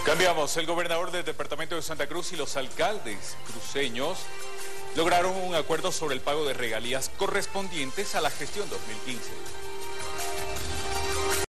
Cambiamos. El gobernador del departamento de Santa Cruz y los alcaldes cruceños lograron un acuerdo sobre el pago de regalías correspondientes a la gestión 2015.